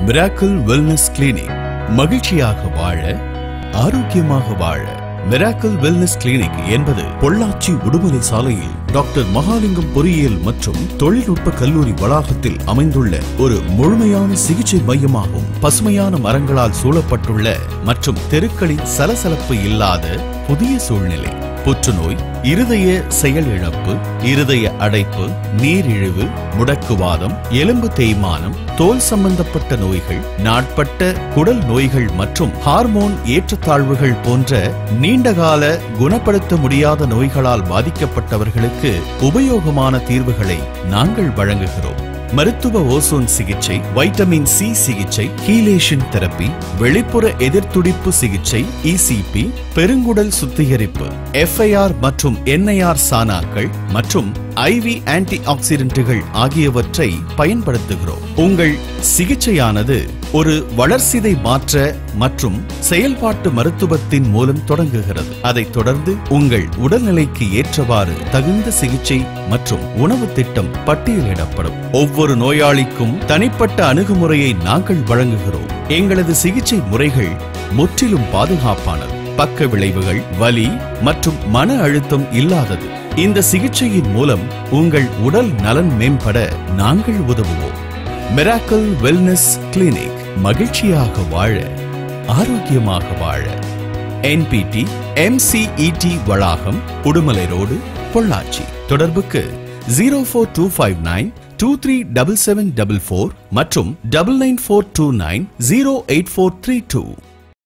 Miracle wellness clinic. மகிழ்ச்சியாக வாழ, ஆரோக்கியமாக வாழ. மிராக்கிள் வெல்னஸ் கிளினிக் என்பது பொள்ளாச்சி உடுமலை சாலையில் டாக்டர் மகாலிங்கம் பொறியியல் மற்றும் தொழில்நுட்ப கல்லூரி வளாகத்தில் அமைந்துள்ள ஒரு முழுமையான சிகிச்சை மையமாகும். பசுமையான மரங்களால் சூழப்பட்டுள்ள மற்றும் தெருக்களின் சலசலப்பு இல்லாத புதிய சூழ்நிலை. புற்றுநோய், இருதய செயலிழப்பு, இருதய அடைப்பு, நீரிழிவு, முடக்குவாதம், எலும்பு தேய்மானம், தோல் சம்பந்தப்பட்ட நோய்கள், நாட்பட்ட குடல் நோய்கள் மற்றும் ஹார்மோன் ஏற்றத்தாழ்வுகள் போன்ற நீண்டகால குணப்படுத்த முடியாத நோய்களால் பாதிக்கப்பட்டவர்களுக்கு உபயோகமான தீர்வுகளை நாங்கள் வழங்குகிறோம். மருத்துவ ஓசோன் சிகிச்சை, வைட்டமின் சி சிகிச்சை, ஹீலேஷன் தெரப்பி, வெளிப்புற எதிர்த்துடிப்பு சிகிச்சை, ECP, பெருங்குடல் சுத்திகரிப்பு, FIR மற்றும் NIR சானாக்கள் மற்றும் IV ஆன்டி ஆக்சிடென்ட்டுகள் ஆகியவற்றை பயன்படுத்துகிறோம். உங்கள் சிகிச்சையானது ஒரு வளர்சிதை மாற்ற மற்றும் செயல்பாட்டு மருத்துவத்தின் மூலம் தொடங்குகிறது. அதைத் தொடர்ந்து உங்கள் உடல்நிலைக்கு ஏற்றவாறு தகுந்த சிகிச்சை மற்றும் உணவு திட்டம் பட்டியலிடப்படும். ஒவ்வொரு நோயாளிக்கும் தனிப்பட்ட அணுகுமுறையை நாங்கள் வழங்குகிறோம். எங்களது சிகிச்சை முறைகள் முற்றிலும் பாதுகாப்பானது, பக்க விளைவுகள், வலி மற்றும் மன அழுத்தம் இல்லாதது. இந்த சிகிச்சையின் மூலம் உங்கள் உடல் நலன் மேம்பட நாங்கள் உதவுவோம். Miracle wellness clinic. மகிழ்ச்சியாக வாழ, ஆரோக்கியமாக வாழ. NPT MCET வளாகம், உடுமலை ரோடு, பொள்ளாச்சி. தொடர்புக்கு 04259 237744 மற்றும் 99429 08432.